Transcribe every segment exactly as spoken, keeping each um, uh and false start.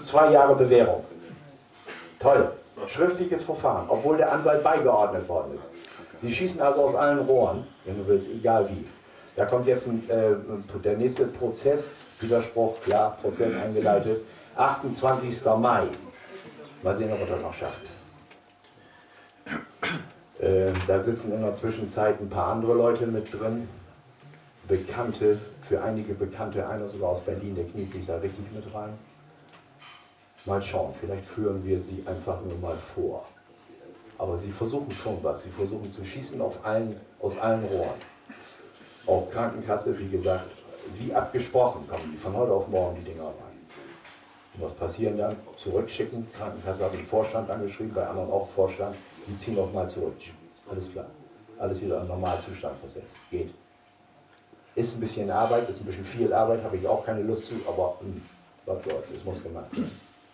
zwei Jahre Bewährung. Toll. Schriftliches Verfahren, obwohl der Anwalt beigeordnet worden ist. Sie schießen also aus allen Rohren, wenn du willst, egal wie. Da kommt jetzt ein, äh, der nächste Prozess, Widerspruch, klar, Prozess eingeleitet, achtundzwanzigsten Mai. Mal sehen, ob er das noch schafft. Äh, da sitzen in der Zwischenzeit ein paar andere Leute mit drin, Bekannte, für einige Bekannte, einer sogar aus Berlin, der kniet sich da richtig mit rein. Mal schauen, vielleicht führen wir sie einfach nur mal vor. Aber sie versuchen schon was, sie versuchen zu schießen auf allen, aus allen Rohren. Auch Krankenkasse, wie gesagt, wie abgesprochen kommen die von heute auf morgen die Dinger rein. Und was passieren dann? Zurückschicken, Krankenkasse hat den Vorstand angeschrieben, bei anderen auch Vorstand, die ziehen auch mal zurück. Alles klar, alles wieder in Normalzustand versetzt, geht. Ist ein bisschen Arbeit, ist ein bisschen viel Arbeit, habe ich auch keine Lust zu, aber mh, was soll's, es muss gemacht werden.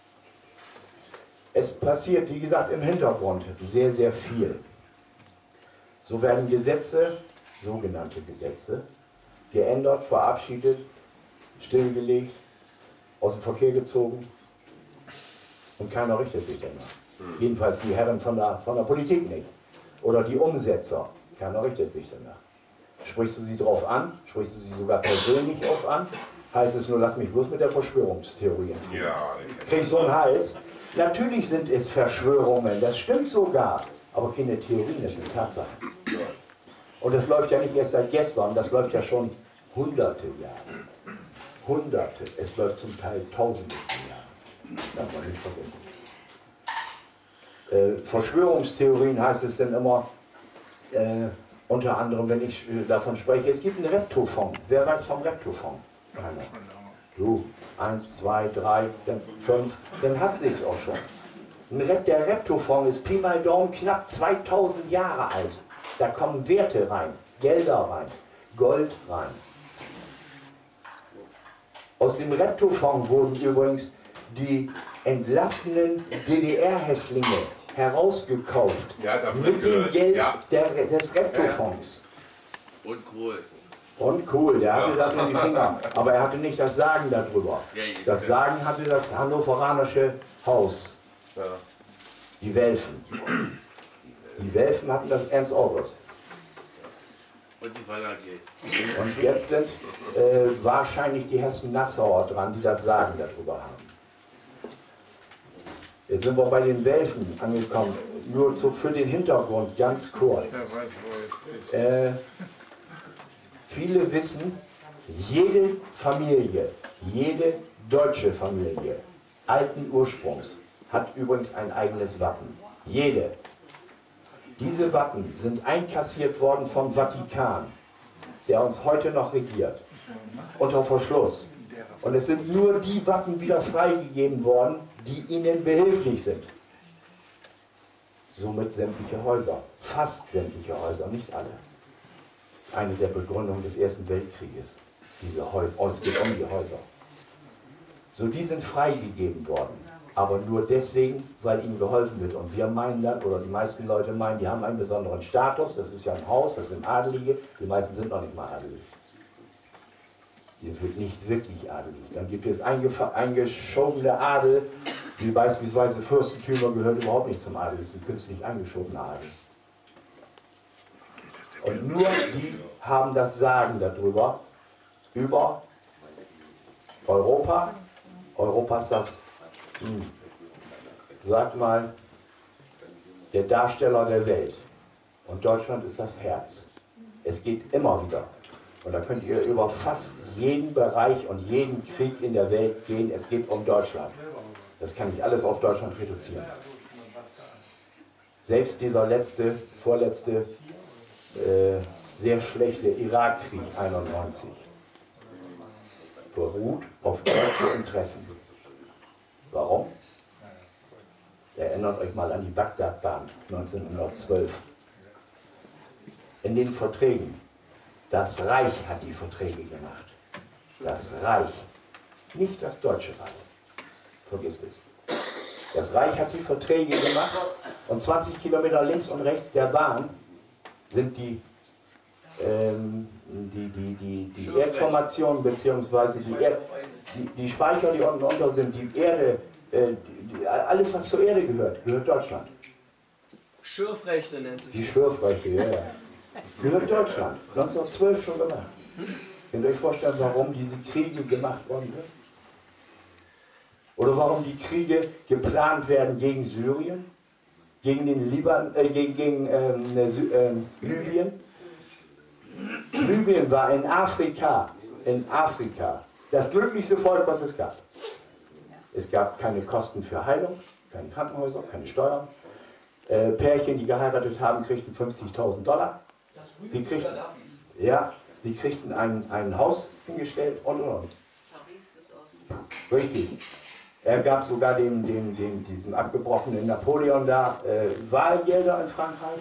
Es passiert, wie gesagt, im Hintergrund sehr, sehr viel. So werden Gesetze, sogenannte Gesetze, geändert, verabschiedet, stillgelegt, aus dem Verkehr gezogen und keiner richtet sich danach. Jedenfalls die Herren von der, von der Politik nicht. Oder die Umsetzer, keiner richtet sich danach. Sprichst du sie drauf an, sprichst du sie sogar persönlich auf an, heißt es nur, lass mich bloß mit der Verschwörungstheorie empfehlen. Ja, krieg ich so einen Hals. Natürlich sind es Verschwörungen, das stimmt sogar, aber keine Theorien, das sind Tatsachen. Und das läuft ja nicht erst seit gestern, das läuft ja schon hunderte Jahre. Hunderte, es läuft zum Teil tausende Jahre. Darf man nicht vergessen. Äh, Verschwörungstheorien heißt es dann immer, äh, unter anderem, wenn ich äh, davon spreche, es gibt einen Reptofonds. Wer weiß vom Reptofonds? Keiner. Du, eins, zwei, drei, dann fünf, dann hat sich's auch schon. Der Reptofonds ist Pi mal Daumen knapp zweitausend Jahre alt. Da kommen Werte rein, Gelder rein, Gold rein. Aus dem Reptofonds wurden übrigens die entlassenen D D R-Häftlinge herausgekauft. Ja, mit dem Geld ja. der, des Reptofonds. Ja, ja. Und Kohl. Und cool, der hatte das in die Finger, aber er hatte nicht das Sagen darüber. Das Sagen hatte das hannoveranische Haus, die Welfen. Die Welfen hatten das Ernst August. Und die Verlage. Und jetzt sind äh, wahrscheinlich die Hessen-Nassauer dran, die das Sagen darüber haben. Jetzt sind wir bei den Welfen angekommen, nur zu, für den Hintergrund, ganz kurz. Äh, Viele wissen, jede Familie, jede deutsche Familie alten Ursprungs hat übrigens ein eigenes Wappen. Jede. Diese Wappen sind einkassiert worden vom Vatikan, der uns heute noch regiert, unter Verschluss. Und es sind nur die Wappen wieder freigegeben worden, die ihnen behilflich sind. Somit sämtliche Häuser, fast sämtliche Häuser, nicht alle. Eine der Begründungen des Ersten Weltkrieges. Diese Häuser, oh, es geht um die Häuser. So, die sind freigegeben worden. Aber nur deswegen, weil ihnen geholfen wird. Und wir meinen dann, oder die meisten Leute meinen, die haben einen besonderen Status. Das ist ja ein Haus, das sind Adelige. Die meisten sind noch nicht mal adelig. Die sind nicht wirklich adelig. Dann gibt es eingeschobene Adel, wie beispielsweise Fürstentümer gehören überhaupt nicht zum Adel. Das sind künstlich eingeschobene Adel. Und nur die haben das Sagen darüber, über Europa. Europa ist das, hm, sagt mal, der Darsteller der Welt. Und Deutschland ist das Herz. Es geht immer wieder. Und da könnt ihr über fast jeden Bereich und jeden Krieg in der Welt gehen. Es geht um Deutschland. Das kann ich alles auf Deutschland reduzieren. Selbst dieser letzte, vorletzte, Äh, sehr schlechte Irakkrieg einundneunzig beruht auf deutsche Interessen. Warum? Erinnert euch mal an die Bagdad-Bahn neunzehnhundertzwölf. In den Verträgen, das Reich hat die Verträge gemacht. Das Reich, nicht das Deutsche Reich. Vergisst es. Das Reich hat die Verträge gemacht und zwanzig Kilometer links und rechts der Bahn sind die, ähm, die, die, die, die Erdformationen bzw. Die, Erd, die, die Speicher, die unten unter sind, die Erde, äh, die, alles was zur Erde gehört, gehört Deutschland. Schürfrechte nennt sich Die Schürfrechte, ja, ja. Gehört Deutschland. neunzehnhundertzwölf schon gemacht. Könnt ihr euch vorstellen, warum diese Kriege gemacht worden sind? Oder warum die Kriege geplant werden gegen Syrien, gegen den Liban, äh, gegen, gegen ähm, äh, Libyen? Libyen war in Afrika, in Afrika, das glücklichste Volk, was es gab. Es gab keine Kosten für Heilung, keine Krankenhäuser, keine Steuern. Äh, Pärchen, die geheiratet haben, kriegten fünfzigtausend Dollar. Sie kriegten, ja, sie kriegten ein, ein Haus hingestellt und und und. Richtig. Er gab sogar dem, dem, dem, diesem abgebrochenen Napoleon da äh, Wahlgelder in Frankreich.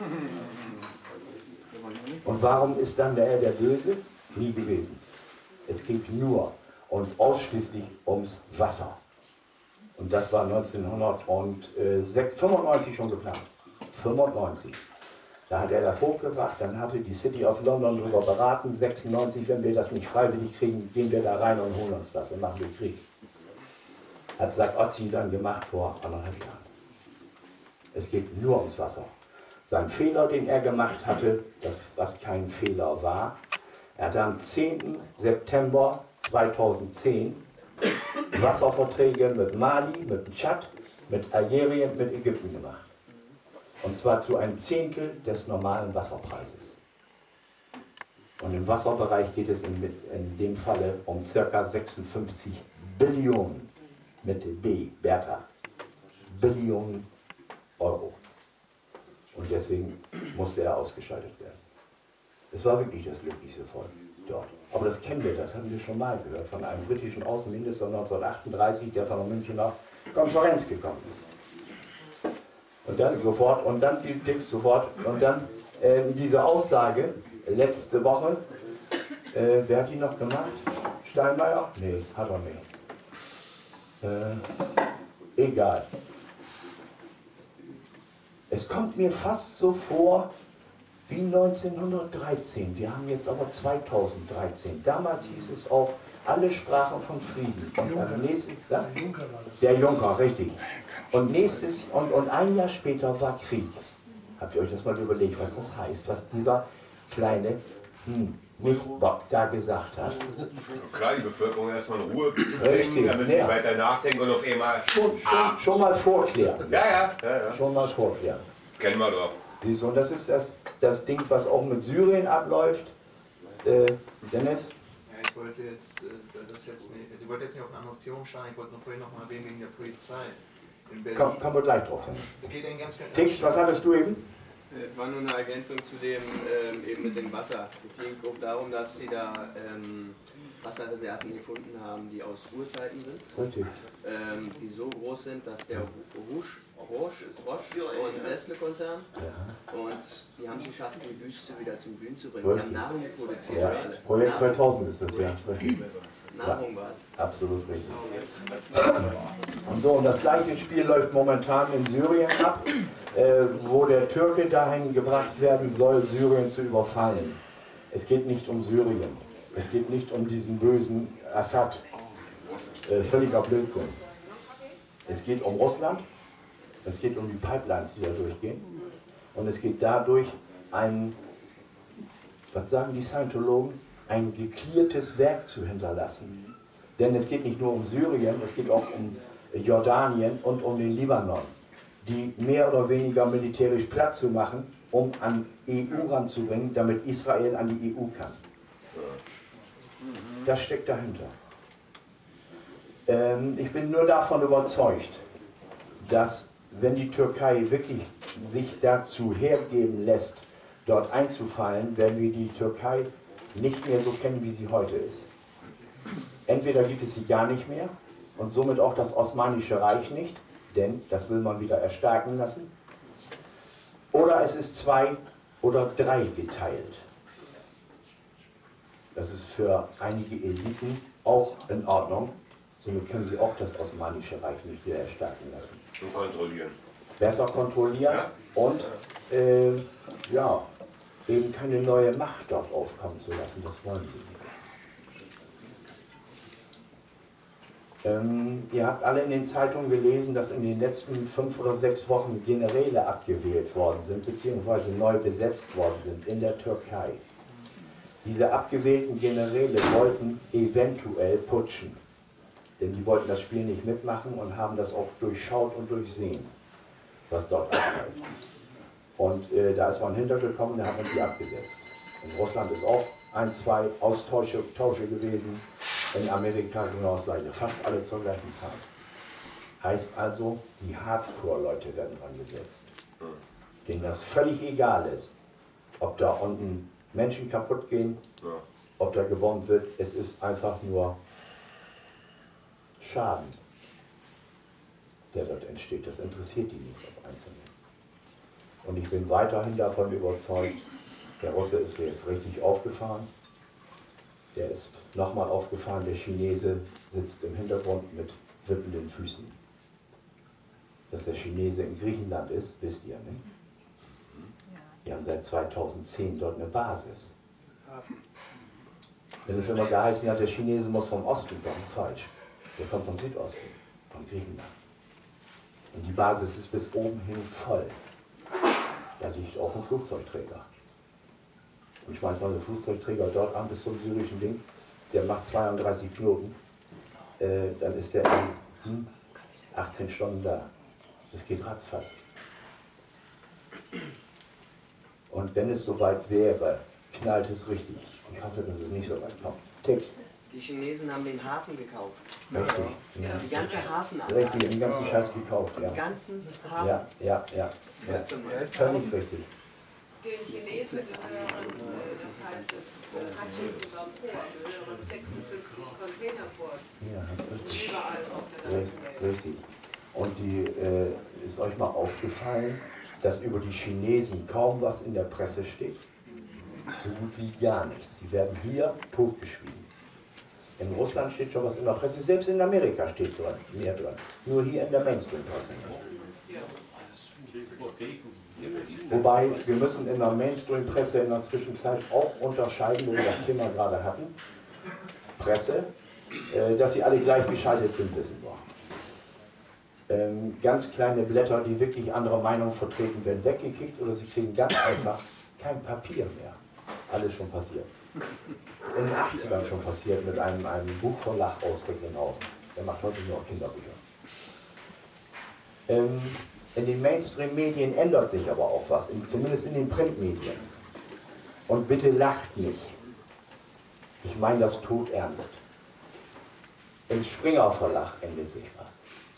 Und warum ist dann der, der Böse? Nie gewesen. Es ging nur und ausschließlich ums Wasser. Und das war neunzehnhundertfünfundneunzig schon geplant. fünfundneunzig. Da hat er das hochgebracht, dann hatte die City of London darüber beraten, sechsundneunzig, wenn wir das nicht freiwillig kriegen, gehen wir da rein und holen uns das und machen wir Krieg. Hat Sarkozy dann gemacht vor anderthalb Jahren. Es geht nur ums Wasser. Sein Fehler, den er gemacht hatte, das, was kein Fehler war, er hat am zehnten September zweitausendzehn Wasserverträge mit Mali, mit Tschad, mit Algerien, mit Ägypten gemacht. Und zwar zu einem Zehntel des normalen Wasserpreises. Und im Wasserbereich geht es in, in dem Falle um ca. sechsundfünfzig Billionen, mit B, Bertha, Billionen Euro. Und deswegen musste er ausgeschaltet werden. Es war wirklich das glücklichste Volk dort. Aber das kennen wir, das haben wir schon mal gehört, von einem britischen Außenminister neunzehnhundertachtunddreißig, der von der Münchner Konferenz gekommen ist. Und dann sofort, und dann die Text sofort, und dann äh, diese Aussage, letzte Woche, äh, wer hat die noch gemacht? Steinmeier? Nee, hat er nicht. Äh, egal. Es kommt mir fast so vor wie neunzehnhundertdreizehn. Wir haben jetzt aber zweitausenddreizehn. Damals hieß es auch, alle sprachen von Frieden. Und dann nächstes, ja? Der Juncker, richtig. Und, nächstes, und, und ein Jahr später war Krieg. Habt ihr euch das mal überlegt, was das heißt? Was dieser kleine hm, Mistbock da gesagt hat? Klar, die Bevölkerung erstmal in Ruhe zu Richtig, bringen, damit sie ja. weiter nachdenken und auf einmal... Schon, schon, schon mal vorklären. Ja, ja, ja, ja. Schon mal vorklären. Kennen wir doch. Siehst du, und das ist das, das Ding, was auch mit Syrien abläuft. Äh, Dennis? Ja, ich wollte jetzt, äh, das jetzt nicht, ich wollte jetzt nicht auf ein anderes Thema umsteigen, ich wollte noch vorhin noch mal erwähnen wegen der Polizei in Berlin. Komm, kommen wir gleich drauf hin. Geht denn ganz ganz Tix, was hattest du eben? Es war nur eine Ergänzung zu dem, ähm, eben mit dem Wasser. Es ging auch darum, dass sie da ähm, Wasserreserven gefunden haben, die aus Urzeiten sind. Richtig. Ähm, die so groß sind, dass der Rouge, Roche, Roche und Nestle-Konzern, Ja. und die haben es geschafft, die Wüste wieder zum Blühen zu bringen. Wirklich? Die haben Nahrung produziert Ja. für alle. Projekt Nahrung. zweitausend ist das ja. Nahrung war es. Absolut richtig. Und so, und das gleiche Spiel läuft momentan in Syrien ab, äh, wo der Türke dahin gebracht werden soll, Syrien zu überfallen. Es geht nicht um Syrien. Es geht nicht um diesen bösen Assad. Äh, völliger Blödsinn. Es geht um Russland. Es geht um die Pipelines, die da durchgehen. Und es geht dadurch ein, was sagen die Scientologen, ein geklärtes Werk zu hinterlassen. Denn es geht nicht nur um Syrien, es geht auch um Jordanien und um den Libanon, die mehr oder weniger militärisch platt zu machen, um an E U ranzubringen, damit Israel an die E U kann. Das steckt dahinter. Ähm, ich bin nur davon überzeugt, dass wenn die Türkei wirklich sich dazu hergeben lässt, dort einzufallen, werden wir die Türkei nicht mehr so kennen, wie sie heute ist. Entweder gibt es sie gar nicht mehr und somit auch das Osmanische Reich nicht, denn das will man wieder erstarken lassen. Oder es ist zwei oder drei geteilt. Das ist für einige Eliten auch in Ordnung. Somit können sie auch das Osmanische Reich nicht wieder erstarken lassen. Und kontrollieren. Besser kontrollieren Ja. und äh, ja, eben keine neue Macht dort aufkommen zu lassen. Das wollen sie nicht. Ähm, ihr habt alle in den Zeitungen gelesen, dass in den letzten fünf oder sechs Wochen Generäle abgewählt worden sind, beziehungsweise neu besetzt worden sind in der Türkei. Diese abgewählten Generäle wollten eventuell putschen, denn die wollten das Spiel nicht mitmachen und haben das auch durchschaut und durchsehen, was dort abläuft. Und äh, da ist man hintergekommen, da hat man sie abgesetzt. In Russland ist auch ein, zwei Austausche Tausche gewesen, in Amerika genau das gleiche, fast alle zur gleichen Zeit. Heißt also, die Hardcore-Leute werden angesetzt, denen das völlig egal ist, ob da unten Menschen kaputt gehen, ja. ob da gebombt wird, es ist einfach nur Schaden, der dort entsteht. Das interessiert die nicht auf Einzelne. Und ich bin weiterhin davon überzeugt, der Russe ist jetzt richtig aufgefahren, der ist nochmal aufgefahren, der Chinese sitzt im Hintergrund mit wippenden Füßen. Dass der Chinese in Griechenland ist, wisst ihr, nicht? Die haben seit zweitausendzehn dort eine Basis. Wenn es immer geheißen hat, der Chinese muss vom Osten kommen, falsch. Der kommt vom Südosten, von Griechenland. Und die Basis ist bis oben hin voll. Da liegt auch ein Flugzeugträger. Und ich schmeiß mal den Flugzeugträger dort an bis zum syrischen Ding, der macht zweiunddreißig Knoten, äh, dann ist der in hm, achtzehn Stunden da. Das geht ratzfatz. Und wenn es soweit wäre, knallt es richtig. Ich hoffe, dass es nicht so weit kommt. Text. Die Chinesen haben den Hafen gekauft. Richtig. Ja. Die ganze Hafenanlage. Richtig, den ganzen Scheiß gekauft, ja. Den ganzen Hafen. Ja, ja, ja. ja. Völlig richtig. Den Chinesen gehören, das heißt, es gehören sechsundfünfzig Containerports. Ja, das ist richtig. Überall auf der ganzen Welt. Richtig. Und die, äh, ist euch mal aufgefallen, dass über die Chinesen kaum was in der Presse steht? So gut wie gar nichts. Sie werden hier totgeschwiegen. In Russland steht schon was in der Presse, selbst in Amerika steht drin, mehr drin. Nur hier in der Mainstream-Presse. Wobei, wir müssen in der Mainstream-Presse in der Zwischenzeit auch unterscheiden, wo wir das Thema gerade hatten, Presse, äh, dass sie alle gleich geschaltet sind, wissen wir. Ähm, ganz kleine Blätter, die wirklich andere Meinungen vertreten, werden weggekickt oder sie kriegen ganz einfach kein Papier mehr. Alles schon passiert. In den achtzigern schon passiert mit einem, einem Buchverlag aus Recklinghausen. Der macht heute nur Kinderbücher. Ähm, in den Mainstream-Medien ändert sich aber auch was, in, zumindest in den Printmedien. Und bitte lacht nicht. Ich meine das todernst. Im Springer Verlag ändert sich was.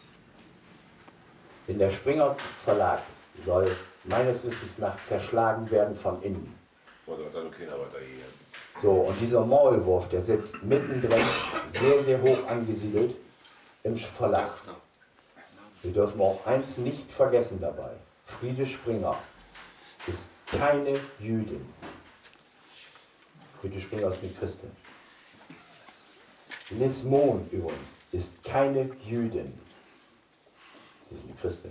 Denn der Springer Verlag soll meines Wissens nach zerschlagen werden von innen. So, und dieser Maulwurf, der sitzt mittendrin, sehr, sehr hoch angesiedelt im Verlag. Wir dürfen auch eins nicht vergessen dabei. Friede Springer ist keine Jüdin. Friede Springer ist eine Christin. Liz Mohn übrigens ist keine Jüdin. Sie ist eine Christin.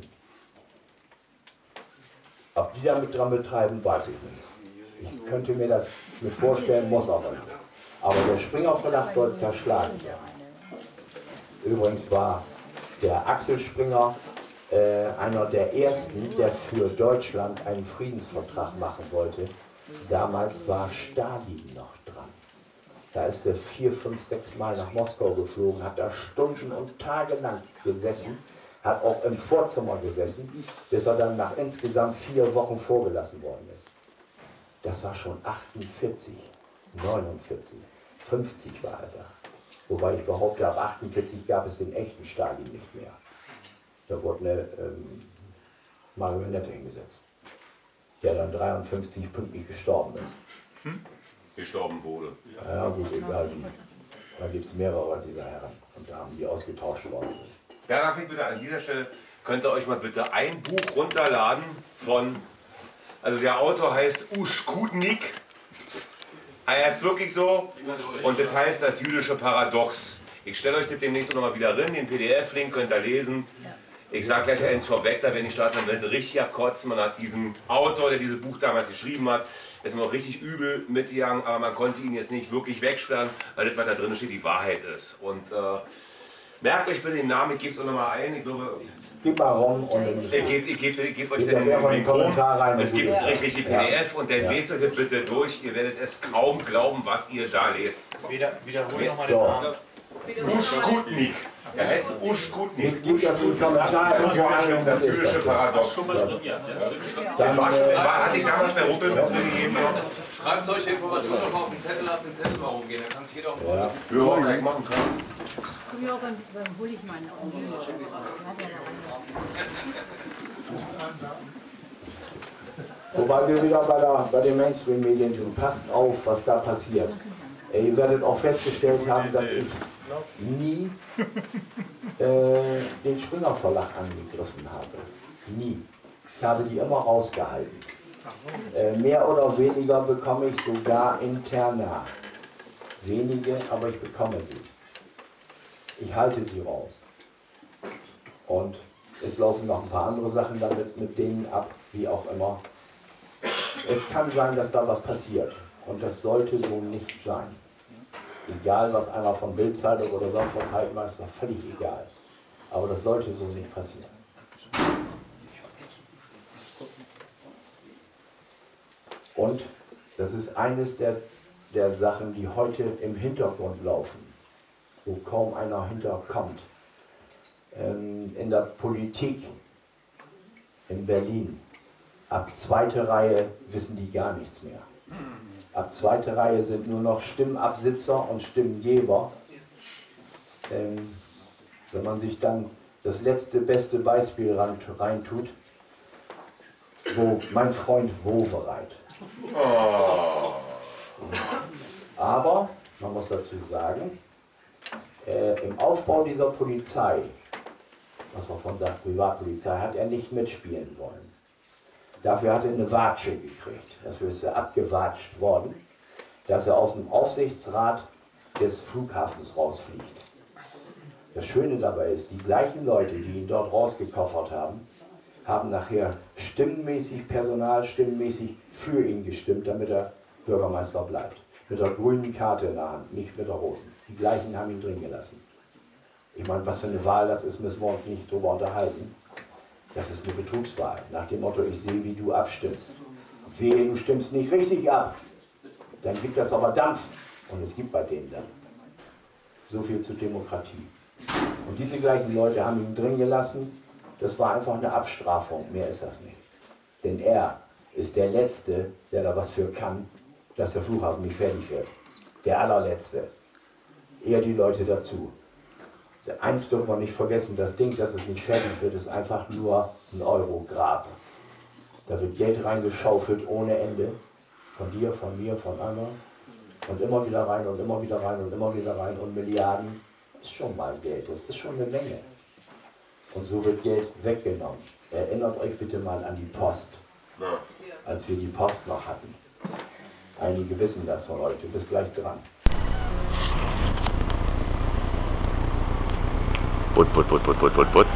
Ob die damit dran betreiben, weiß ich nicht. Ich könnte mir das mit vorstellen, muss aber nicht. Aber der Springer Verlag soll zerschlagen werden. Übrigens war der Axel Springer äh, einer der ersten, der für Deutschland einen Friedensvertrag machen wollte. Damals war Stalin noch dran. Da ist er vier, fünf, sechs Mal nach Moskau geflogen, hat da Stunden und Tage lang gesessen, hat auch im Vorzimmer gesessen, bis er dann nach insgesamt vier Wochen vorgelassen worden ist. Das war schon achtundvierzig, neunundvierzig, fünfzig war er da. Wobei ich behaupte, ab achtundvierzig gab es den echten Stalin nicht mehr. Da wurde eine ähm, Marionette hingesetzt, der dann dreiundfünfzig pünktlich gestorben ist. Hm? Gestorben wurde. Ja gut, egal wie. Da gibt es mehrere dieser Herren und da haben die ausgetauscht worden. Da darf ich bitte an dieser Stelle, könnt ihr euch mal bitte ein Buch runterladen von, also der Autor heißt Uschkudnik. Er ist wirklich so und das heißt das jüdische Paradox. Ich stelle euch das demnächst noch mal wieder rein, den P D F-Link könnt ihr lesen. Ich sage gleich eins vorweg, da werden die Staatsanwälte richtig kotzen. Man hat diesem Autor, der dieses Buch damals geschrieben hat, ist mir auch richtig übel mitgegangen, aber man konnte ihn jetzt nicht wirklich wegsperren, weil das, was da drin steht, die Wahrheit ist. Und äh, Merkt euch bitte den Namen, ich gebe es auch nochmal ein. Ich glaube, Gib mal rum und dann ich gebe ich geb, ich geb euch Gebt das den einfach in den Link rum. Kommentar rein. Es und gibt gut ist. richtig die P D F und dann Ja. lest euch das bitte durch. Ihr werdet es kaum glauben, was ihr da lest. Wieder, wiederhole nochmal So. den Namen. Uschkutnik. Er heißt Uschkutnik. Gib das in die Kommentare. Das jüdische, das jüdische Paradox. Dann, Das war schon, äh, war, hatte ich damals der Ruppel mitgegeben. Schreibt solche Informationen noch auf den Zettel, lasst den Zettel mal rumgehen, dann kann sich jeder auch mal. Ja. Ja, kann ich machen können. Komm ja auch beim, beim hol ich meinen aus. Wobei wir wieder bei, der, bei den Mainstream-Medien sind. Passt auf, was da passiert. Ey, ihr werdet auch festgestellt haben, dass ich nie äh, den Springer Verlag angegriffen habe. Nie. Ich habe die immer rausgehalten. Äh, mehr oder weniger bekomme ich sogar interna. Wenige, aber ich bekomme sie. Ich halte sie raus. Und es laufen noch ein paar andere Sachen damit mit denen ab, wie auch immer. Es kann sein, dass da was passiert. Und das sollte so nicht sein. Egal, was einer von Bild-Zeitung oder sonst was halten mag, ist doch völlig egal. Aber das sollte so nicht passieren. Und das ist eines der, der Sachen, die heute im Hintergrund laufen, wo kaum einer hinterkommt. Ähm, in der Politik in Berlin, ab zweite Reihe wissen die gar nichts mehr. Ab zweite Reihe sind nur noch Stimmabsitzer und Stimmgeber. Ähm, wenn man sich dann das letzte beste Beispiel reintut, wo mein Freund Wowereit. Oh. Aber, man muss dazu sagen, äh, im Aufbau dieser Polizei, was man von sagt, Privatpolizei, hat er nicht mitspielen wollen. Dafür hat er eine Watsche gekriegt. Dafür ist er abgewatscht worden, dass er aus dem Aufsichtsrat des Flughafens rausfliegt. Das Schöne dabei ist, die gleichen Leute, die ihn dort rausgekoffert haben, haben nachher stimmmäßig, personalstimmmäßig für ihn gestimmt, damit er Bürgermeister bleibt. Mit der grünen Karte in der Hand, nicht mit der roten. Die gleichen haben ihn drin gelassen. Ich meine, was für eine Wahl das ist, müssen wir uns nicht drüber unterhalten. Das ist eine Betrugswahl. Nach dem Motto, ich sehe, wie du abstimmst. Wehe, du stimmst nicht richtig ab. Dann gibt das aber Dampf. Und es gibt bei denen dann. So viel zur Demokratie. Und diese gleichen Leute haben ihn drin gelassen. Das war einfach eine Abstrafung. Mehr ist das nicht. Denn er ist der Letzte, der da was für kann, dass der Flughafen nicht fertig wird. Der allerletzte. Eher die Leute dazu. Eins dürfen wir nicht vergessen, das Ding, dass es nicht fertig wird, ist einfach nur ein Euro-Grab. Da wird Geld reingeschaufelt ohne Ende. Von dir, von mir, von anderen. Und immer wieder rein und immer wieder rein und immer wieder rein. Und Milliarden ist schon mal Geld, das ist schon eine Menge. Und so wird Geld weggenommen. Erinnert euch bitte mal an die Post, als wir die Post noch hatten. Einige wissen das von euch, du bist gleich dran. Butt, butt, butt, butt, butt, butt, butt.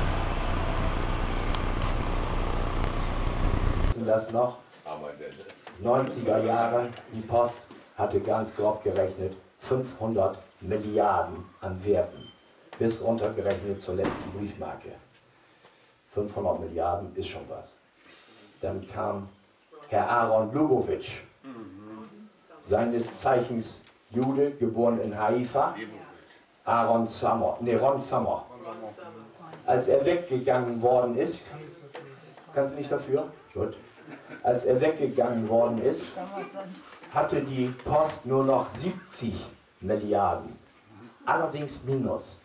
Wissen das noch? neunziger Jahre, die Post hatte ganz grob gerechnet fünfhundert Milliarden an Werten. Bis runtergerechnet zur letzten Briefmarke. fünfhundert Milliarden ist schon was. Dann kam Herr Aaron Lubowitsch, seines Zeichens Jude, geboren in Haifa. Aaron Sommer, nee, Ron Sommer. Als er weggegangen worden ist, kannst du nicht dafür? Gut. Als er weggegangen worden ist, hatte die Post nur noch siebzig Milliarden. Allerdings minus.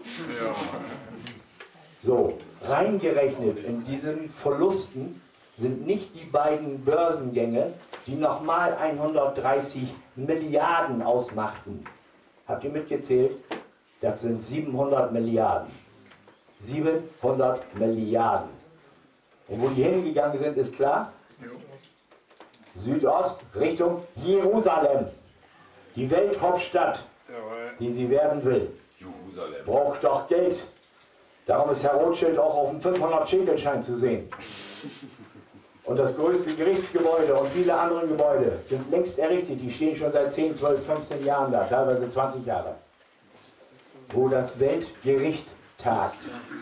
So, reingerechnet in diesen Verlusten sind nicht die beiden Börsengänge, die nochmal hundertdreißig Milliarden ausmachten. Habt ihr mitgezählt? Das sind siebenhundert Milliarden. siebenhundert Milliarden. Und wo die hingegangen sind, ist klar? Südost Richtung Jerusalem. Die Welthauptstadt, die sie werden will. Jerusalem. Braucht doch Geld. Darum ist Herr Rothschild auch auf dem fünfhundert-Schekelschein zu sehen. Und das größte Gerichtsgebäude und viele andere Gebäude sind längst errichtet. Die stehen schon seit zehn, zwölf, fünfzehn Jahren da, teilweise zwanzig Jahre. wo das Weltgericht tagt.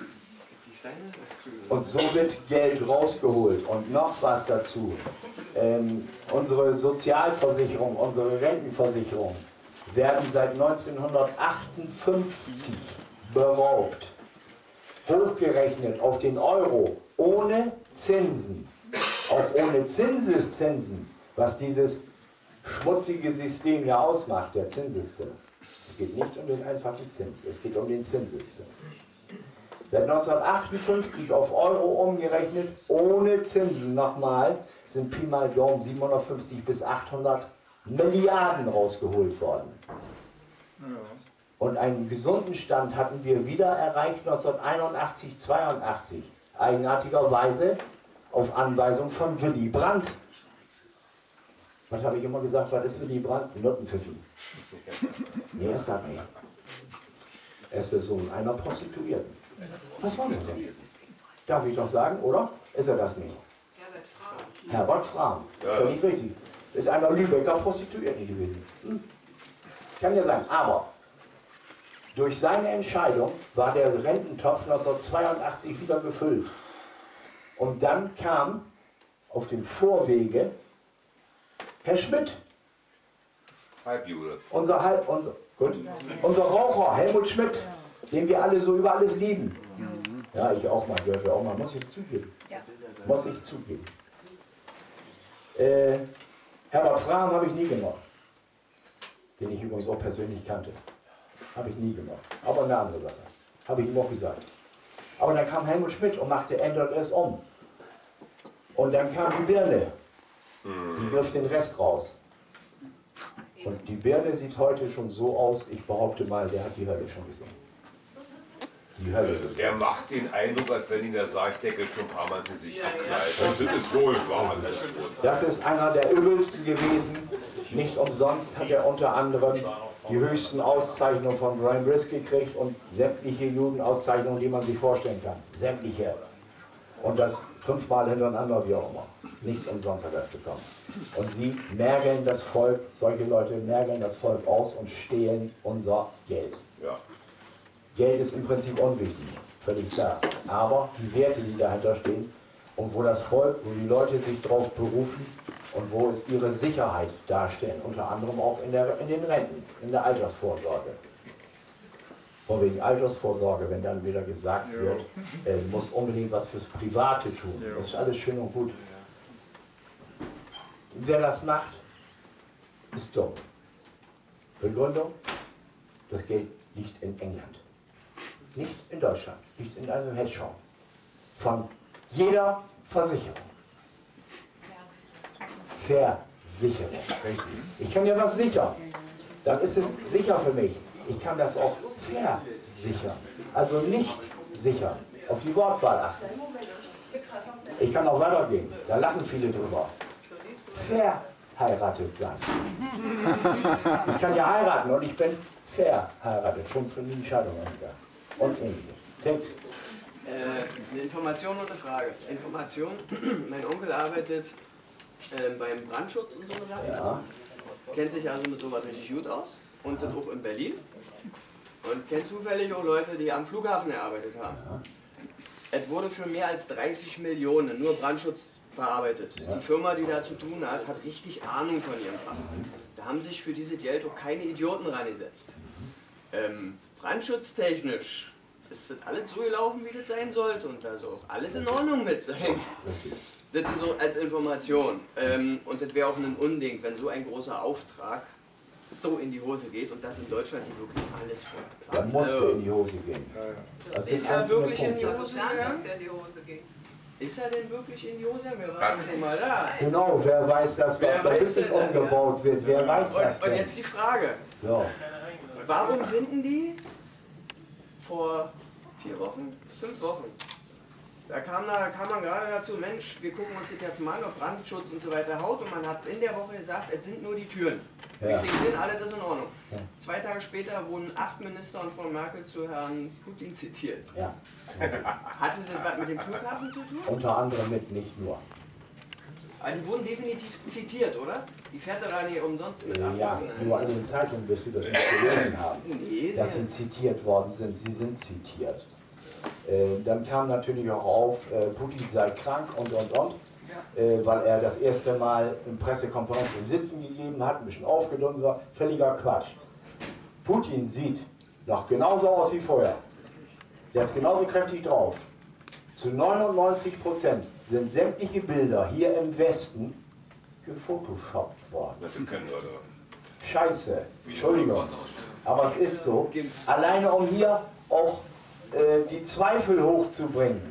Und so wird Geld rausgeholt. Und noch was dazu. Ähm, unsere Sozialversicherung, unsere Rentenversicherung werden seit neunzehnhundertachtundfünfzig beraubt. Hochgerechnet auf den Euro, ohne Zinsen. Auch ohne Zinseszinsen, was dieses schmutzige System ja ausmacht, der Zinseszins. Es geht nicht um den einfachen Zins, es geht um den Zinseszins. Seit neunzehnhundertachtundfünfzig auf Euro umgerechnet, ohne Zinsen, nochmal, sind Pi mal Daumen siebenhundertfünfzig bis achthundert Milliarden rausgeholt worden. Und einen gesunden Stand hatten wir wieder erreicht neunzehnhunderteinundachtzig, zweiundachtzig. Eigenartigerweise auf Anweisung von Willy Brandt. Was habe ich immer gesagt, was ist Willy Brandt? Nuttenpfiffi. Nee, ist das nicht. Er ist der Sohn einer Prostituierten. Was war das denn? Darf ich doch sagen, oder? Ist er das nicht? Herbert Frahm. Herbert Frahm, völlig richtig. Ist einer Lübecker Prostituierte gewesen. Hm. Kann ja sein, aber durch seine Entscheidung war der Rententopf neunzehnhundertzweiundachtzig wieder gefüllt. Und dann kam auf dem Vorwege Herr Schmidt, Halbjude. unser, Halb, unser, gut, unser Raucher, Helmut Schmidt, den wir alle so über alles lieben. Ja, ich auch mal, gehört auch mal, muss ich zugeben. Muss ich zugeben. Äh, Herbert Frahm habe ich nie gemacht, den ich übrigens auch persönlich kannte. Habe ich nie gemacht. Aber eine andere Sache. Habe ich ihm auch gesagt. Aber dann kam Helmut Schmidt und machte ändert es um. Und dann kam die Birne. Die griff den Rest raus. Und die Birne sieht heute schon so aus, ich behaupte mal, der hat die Hölle schon gesehen. Die Hölle gesehen. Der macht den Eindruck, als wenn ihn der Sargdeckel schon ein paar Mal in sich abknallt. Das ist wohl wahr. Das ist einer der übelsten gewesen. Nicht umsonst hat er unter anderem die höchsten Auszeichnungen von Brian Brisk gekriegt und sämtliche Judenauszeichnungen, die man sich vorstellen kann. Sämtliche. Und das fünfmal hintereinander, wie auch immer. Nicht umsonst hat er es bekommen. Und sie mergeln das Volk, solche Leute mergeln das Volk aus und stehlen unser Geld. Ja. Geld ist im Prinzip unwichtig, völlig klar. Aber die Werte, die dahinter stehen und wo das Volk, wo die Leute sich drauf berufen und wo es ihre Sicherheit darstellen, unter anderem auch in, der, in den Renten, in der Altersvorsorge. Von wegen Altersvorsorge, wenn dann wieder gesagt wird, äh, du musst unbedingt was fürs Private tun. Das ist alles schön und gut. Wer das macht, ist dumm. Begründung, das Geld liegt in England. Nicht in Deutschland, liegt in einem Hedgefonds. Von jeder Versicherung. Versicherung. Ich kann ja was sichern. Dann ist es sicher für mich. Ich kann das auch versichern. Also nicht sichern. Auf die Wortwahl achten. Ich kann auch weitergehen. Da lachen viele drüber. Verheiratet sein. Ich kann ja heiraten und ich bin verheiratet. Schon für die Scheidung gesagt. Und ähnliches. Text. Äh, eine Information und eine Frage. Information, mein Onkel arbeitet äh, beim Brandschutz und so eine Sache. Ja. Kennt sich also mit sowas richtig gut aus. Und dann auch in Berlin. Und kennt zufällig auch Leute, die am Flughafen gearbeitet haben. Ja. Es wurde für mehr als dreißig Millionen nur Brandschutz verarbeitet. Ja. Die Firma, die da zu tun hat, hat richtig Ahnung von ihrem Fach. Da haben sich für dieses Geld auch keine Idioten reingesetzt. Ähm, brandschutztechnisch ist das alles so gelaufen, wie das sein sollte und da soll auch alles in Ordnung mit sein. Das ist so als Information. Ähm, und das wäre auch ein Unding, wenn so ein großer Auftrag so in die Hose geht und das in Deutschland die wirklich alles voll Da plant. musste in die Hose gehen. Das Ist er einzelne wirklich in die Punkte. Hose Plan, dass gegangen? der in die Hose ging. Ist er denn wirklich in die Hose gegangen? Wir waren schon mal da. Genau, wer weiß das, Wer was da weiß wirklich denn, umgebaut wird, wer weiß das Und, und denn? jetzt die Frage, So, warum sind denn die vor vier Wochen, fünf Wochen, da kam, da kam man gerade dazu, Mensch, wir gucken uns das jetzt mal an, ob Brandschutz und so weiter haut und man hat in der Woche gesagt, es sind nur die Türen. Wir Ja. kriegen Sinn, alles ist in Ordnung. Ja. Zwei Tage später wurden acht Minister und Frau Merkel zu Herrn Putin zitiert. ja. Hatte das was mit dem Flughafen zu tun? Unter anderem mit, nicht nur. Aber die wurden definitiv zitiert, oder? Die fährt er da nicht umsonst mit ab. Ja, nur in den Zeitungen wirst du das nicht gelesen haben, Nee, dass sie zitiert worden sind. Sie sind zitiert. Äh, dann kam natürlich auch auf, äh, Putin sei krank und und und, äh, weil er das erste Mal eine Pressekonferenz im Sitzen gegeben hat, ein bisschen aufgedunsen war. Völliger Quatsch. Putin sieht noch genauso aus wie vorher. Der ist genauso kräftig drauf. Zu neunundneunzig Prozent sind sämtliche Bilder hier im Westen gefotoshoppt worden. Das können wir doch. Scheiße, Entschuldigung, aber es ist so. Alleine um hier auch äh, die Zweifel hochzubringen,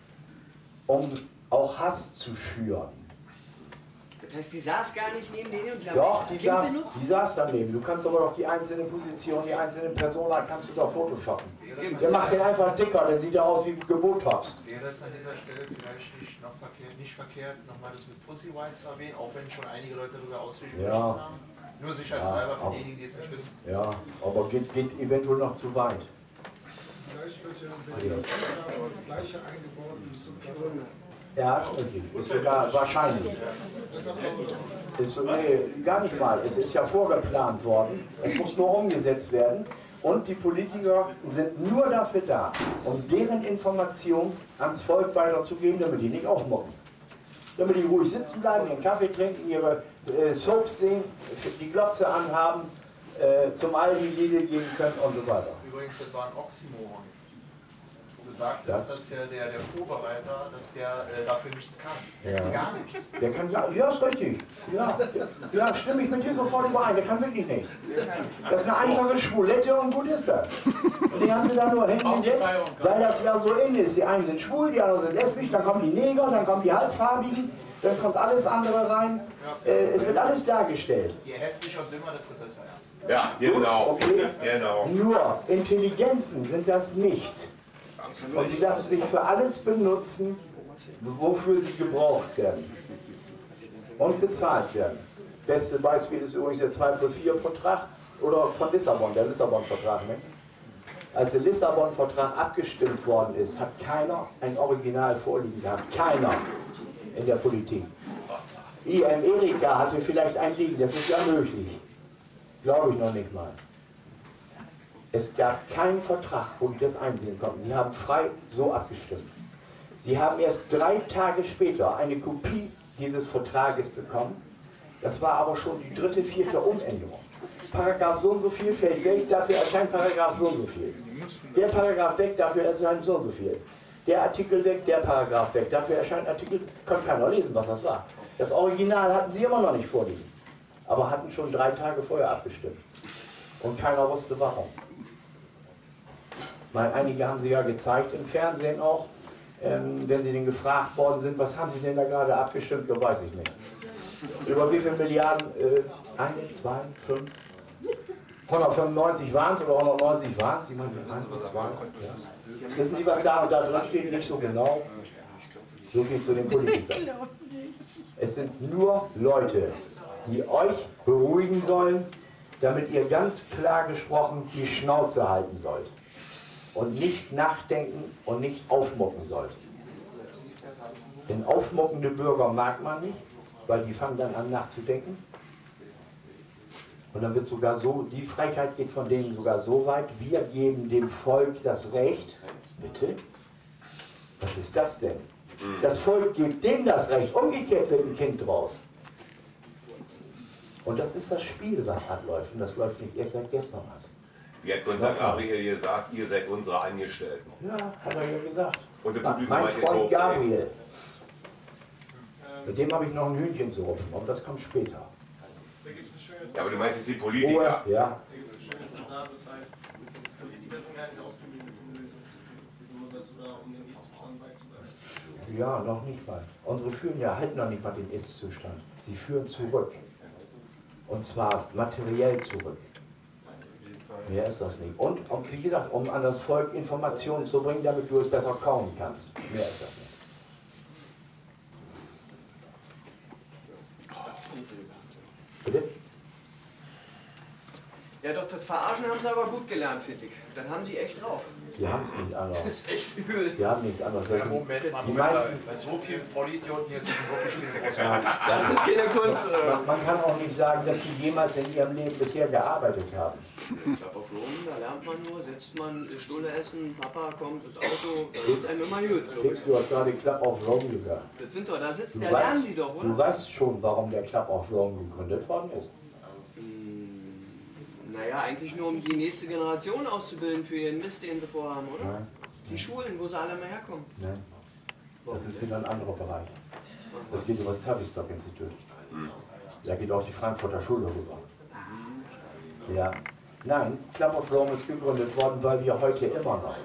um auch Hass zu schüren. Das heißt, die saß gar nicht neben denen und die haben Doch, echt die saß, die saß daneben. Du kannst aber doch die einzelnen Positionen, die einzelnen Personen, kannst du doch photoshoppen. Der macht den einfach dicker, dann sieht er aus wie Gebotox. Wäre es an dieser Stelle vielleicht nicht, noch verkehrt, nicht verkehrt, nochmal das mit Pussy White zu erwähnen, auch wenn schon einige Leute darüber ausführlich Ja. berichtet haben? Nur sicherheitshalber Ja, für diejenigen, die es nicht wissen. Ja, aber geht, geht eventuell noch zu weit. Vielleicht wird ja in Berlin das Gleiche eingebaut wie in Stuttgart. Ja, ist möglich. Ist sogar wahrscheinlich. Ist, so- nee, gar nicht mal. Es ist ja vorgeplant worden. Es muss nur umgesetzt werden. Und die Politiker sind nur dafür da, um deren Information ans Volk weiterzugeben, damit die nicht aufmucken. Damit die ruhig sitzen bleiben, ihren Kaffee trinken, ihre äh, Soaps sehen, die Glotze anhaben, äh, zum Aldi, Lidl gehen können und so weiter. Übrigens, das war ein Oxymoron. Du sagtest, Das? dass der, der, der Vorbereiter, dass der äh, dafür nichts kann. Der Ja. kann gar nichts. Der kann ja, ja, ist richtig. Ja, ja, stimme ich mit dir sofort überein. Der kann wirklich nichts. Das ist eine einfache Schwulette und gut ist das. Und die haben sie da nur hingesetzt, weil das ja so in ist. Die einen sind schwul, die anderen sind lesbisch, dann kommen die Neger, dann kommen die Halbfarbigen, dann kommt alles andere rein. Äh, es wird alles dargestellt. Je hässlicher und dümmer, desto besser. Ja. Ja, genau. Okay? Genau. Nur Intelligenzen sind das nicht. Und sie lassen sich für alles benutzen, wofür sie gebraucht werden. Und bezahlt werden. Beste Beispiel ist übrigens der zwei plus vier Vertrag oder von Lissabon, der Lissabon-Vertrag. Ne? Als der Lissabon-Vertrag abgestimmt worden ist, hat keiner ein Original vorliegen gehabt. Keiner in der Politik. I M Erika hatte vielleicht ein liegen, das ist ja möglich. Glaube ich noch nicht mal. Es gab keinen Vertrag, wo die das einsehen konnten. Sie haben frei so abgestimmt. Sie haben erst drei Tage später eine Kopie dieses Vertrages bekommen. Das war aber schon die dritte, vierte Umänderung. Paragraph so und so viel fällt weg, dafür erscheint Paragraph so und so viel. Der Paragraph weg, dafür erscheint so und so viel. Der Artikel weg, der Paragraph weg, dafür erscheint Artikel, konnte keiner lesen, was das war. Das Original hatten sie immer noch nicht vorliegen, aber hatten schon drei Tage vorher abgestimmt. Und keiner wusste warum. Weil einige haben sie ja gezeigt im Fernsehen auch, ähm, wenn sie denn gefragt worden sind, was haben sie denn da gerade abgestimmt, da weiß ich nicht. Über wie viele Milliarden? Äh, eine, zwei, fünf? hundertfünfundneunzig waren es oder hundertneunzig waren es? Ich meine, eins, zwei, ja. Wissen Sie, was da und da drin steht? Nicht so genau. So viel zu den Politikern. Es sind nur Leute, die euch beruhigen sollen, damit ihr ganz klar gesprochen die Schnauze halten sollt. Und nicht nachdenken und nicht aufmucken sollt. Denn aufmuckende Bürger mag man nicht, weil die fangen dann an nachzudenken. Und dann wird sogar so, die Frechheit geht von denen sogar so weit, wir geben dem Volk das Recht. Bitte? Was ist das denn? Das Volk gibt dem das Recht, umgekehrt wird ein Kind draus. Und das ist das Spiel, was abläuft. Und das läuft nicht erst seit gestern an. Wie hat Gunter Gabriel gesagt, ihr seid unsere Angestellten. Ja, hat er ja gesagt. Und der Ma- Publikum mein meint jetzt Freund so, Gabriel. Mit dem habe ich noch ein Hühnchen zu rupfen, aber das kommt später. Da gibt es ein schönes Ja, aber du meinst jetzt die Ruhe, Politiker. ja. Da gibt es ein schönes Zitat, das heißt, Politiker sind gar nicht ausgebildet, um Lösungen zu finden. Sie sind nur dazu da, um den Ist-Zustand beizubringen. Ja, noch nicht mal. Unsere führen ja halten noch nicht mal den Ist-Zustand. Sie führen zurück. Und zwar materiell zurück. Mehr ist das nicht. Und, und wie gesagt, um an das Volk Informationen zu bringen, damit du es besser kauen kannst. Mehr ist das nicht. Bitte? Ja, doch, das Verarschen haben sie aber gut gelernt, finde ich. Dann haben sie echt drauf. Die haben es nicht anders. Das ist echt übel. Sie haben nichts anderes. Ja, Moment mal, die meisten, bei so vielen Vollidioten jetzt wirklich nicht ja, Das ist keine Kunst. man, man kann auch nicht sagen, dass die jemals in ihrem Leben bisher gearbeitet haben. Klapp auf Lohn, da lernt man nur, setzt man eine Stunde essen, Papa kommt ins Auto, da geht's einem immer gut. Kriegst du hast gerade Klapp auf Long gesagt. Das sind doch, da sitzt Du der, weißt, lernen die doch, oder? du weißt schon, warum der Klapp auf Long gegründet worden ist. Naja, eigentlich nur um die nächste Generation auszubilden für ihren Mist, den sie vorhaben, oder? Nein. Die Schulen, wo sie alle mal herkommen. Nein. Das ist wieder ein anderer Bereich. Das geht über das Tavistock-Institut. Da geht auch die Frankfurter Schule rüber. Ja. Nein, Club of Rome ist gegründet worden, weil wir heute immer noch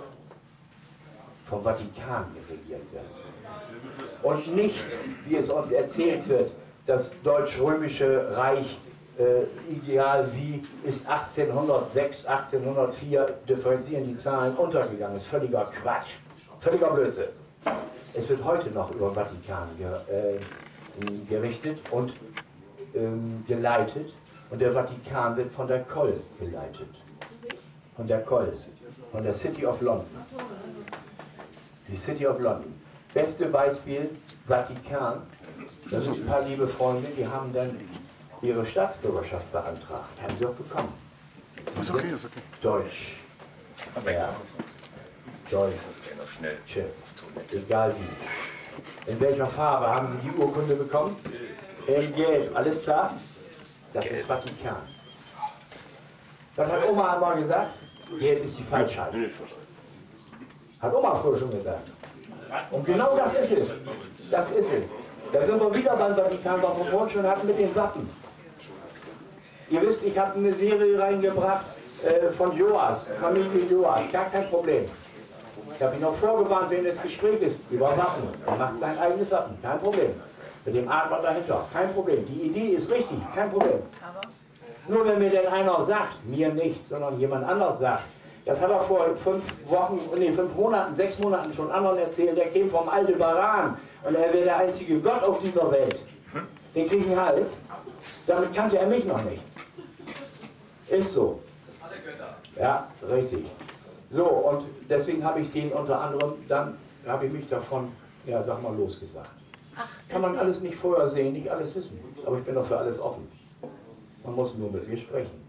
vom Vatikan regiert werden. Und nicht, wie es uns erzählt wird, das deutsch-römische Reich, äh, ideal wie, ist achtzehnhundertsechs, achtzehnhundertvier, differenzieren die Zahlen, untergegangen. Das ist völliger Quatsch, völliger Blödsinn. Es wird heute noch über den Vatikan ge, äh, gerichtet und ähm, geleitet. Und der Vatikan wird von der C O L geleitet. Von der C O L, von der City of London. Die City of London. Beste Beispiel, Vatikan. Da sind ein paar liebe Freunde, die haben dann ihre Staatsbürgerschaft beantragt. Haben sie auch bekommen. Sie ist okay, ist okay. Deutsch. Ja. Deutsch. Tschö. Egal wie. In welcher Farbe haben Sie die Urkunde bekommen? In Gelb. Alles klar? Das ist Vatikan. Das hat Oma einmal gesagt. Gelb ist die Falschheit. Hat Oma früher schon gesagt. Und genau das ist es. Das ist es. Da sind wir wieder beim Vatikan, was wir vorhin schon hatten mit den Wappen. Ihr wisst, ich habe eine Serie reingebracht äh, von Joas, Familie Joas, gar kein Problem. Ich habe ihn auch vorgewarnt, wenn das Gespräch ist, über Wappen. Er macht sein eigenes Wappen, kein Problem. Mit dem Adler dahinter, kein Problem. Die Idee ist richtig, kein Problem. Nur wenn mir denn einer sagt, mir nicht, sondern jemand anders sagt, das hat er vor fünf Wochen, nee, fünf Monaten, sechs Monaten schon anderen erzählt, der käme vom Aldebaran und er wäre der einzige Gott auf dieser Welt. Den kriege ich einen Hals. Damit kannte er mich noch nicht. Ist so. Ja, richtig. So, und deswegen habe ich den unter anderem, dann habe ich mich davon, ja, sag mal, losgesagt. Kann man alles nicht vorher sehen, nicht alles wissen. Aber ich bin doch für alles offen. Man muss nur mit mir sprechen.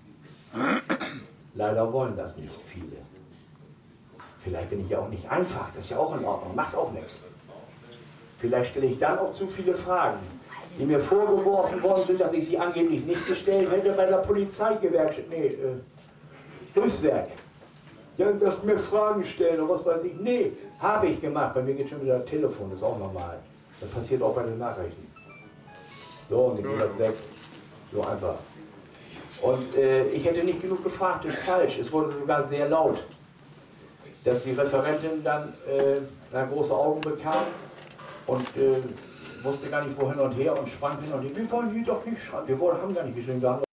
Leider wollen das nicht viele. Vielleicht bin ich ja auch nicht einfach, das ist ja auch in Ordnung, macht auch nichts. Vielleicht stelle ich dann auch zu viele Fragen, die mir vorgeworfen worden sind, dass ich sie angeblich nicht gestellt hätte bei der Polizeigewerkschaft. Nee, äh, Hilfswerk. Ja, dass mir Fragen stellen oder was weiß ich. Nee, habe ich gemacht. Bei mir geht schon wieder das Telefon, das ist auch normal. Das passiert auch bei den Nachrichten. So, und dann geht das weg. So einfach. Und äh, ich hätte nicht genug gefragt, das ist falsch. Es wurde sogar sehr laut, dass die Referentin dann äh, große Augen bekam und äh, wusste gar nicht wohin und her und sprang hin und her. Wir wollen hier doch nicht schreiben. Wir wollen, haben gar nicht geschrieben. Wir haben